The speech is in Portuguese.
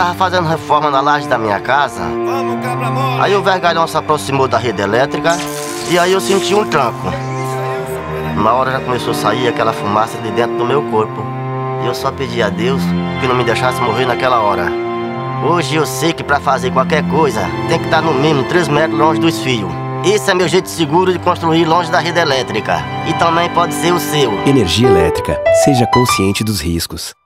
tava fazendo reforma na laje da minha casa. Aí o vergalhão se aproximou da rede elétrica e aí eu senti um tranco. Na hora já começou a sair aquela fumaça de dentro do meu corpo. E eu só pedi a Deus que não me deixasse morrer naquela hora. Hoje eu sei que pra fazer qualquer coisa tem que estar no mínimo 3 metros longe dos fios. Esse é meu jeito seguro de construir longe da rede elétrica. E também pode ser o seu. Energia elétrica. Seja consciente dos riscos.